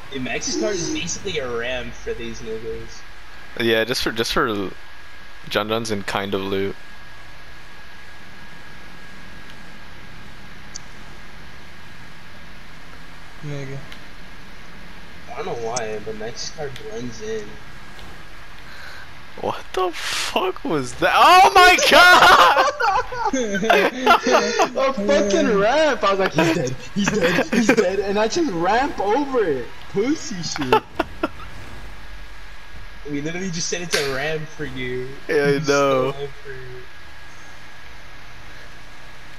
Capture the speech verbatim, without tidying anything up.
The Maxis card is basically a ramp for these niggas. Yeah, just for just for Jun Juns and kind of loot. Nigga. I don't know why, but Maxis card blends in. What the fuck was that? Oh my god! A fucking ramp! I was like, he's dead, he's dead, he's dead, and I just ramp over it. Pussy shit. We literally just said it's a ramp for you. Yeah, I know. So for you.